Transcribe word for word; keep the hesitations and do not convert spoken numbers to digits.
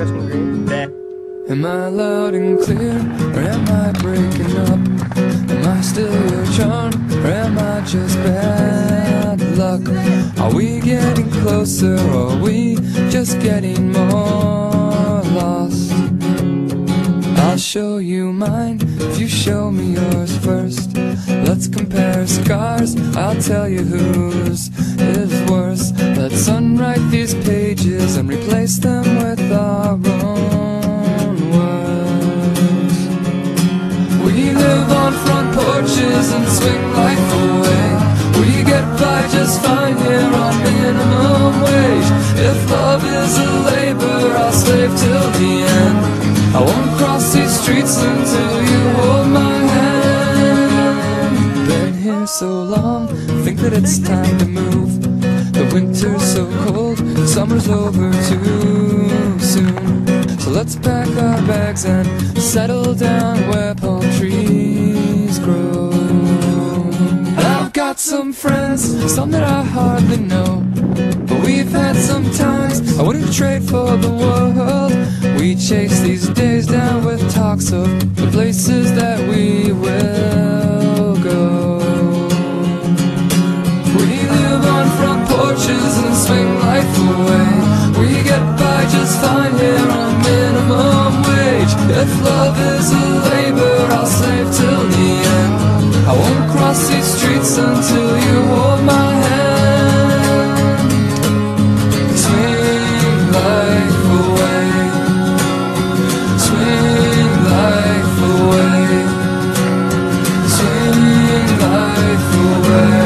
got some green. Yeah. Am I loud and clear, or am I breaking up? Am I still your charm, or am I just bad luck? Are we getting closer, or are we just getting more lost? I'll show you mine if you show me yours first. Let's compare scars, I'll tell you whose is worse. Let's unwrite these pages and replace them with our own words. We live on front porches and swing life away. We get by just fine here on minimum wage. If love is a labor, I'll slave till the end. I won't cross these streets until you hold my hand. Been here so long, think that it's time to move. The winter's so cold, summer's over too soon. So let's pack our bags and settle down where palm trees grow. I've got some friends, some that I hardly know, but we've had some times I wouldn't trade for the world. We chase these days down with talks of the places that we will go. We live on front porches and swing life away. We get by just fine here on minimum wage. If love is a labor, I'll slave till the end. I won't cross these streets until you hold my hand. Swing life away, swing life away, swing life away.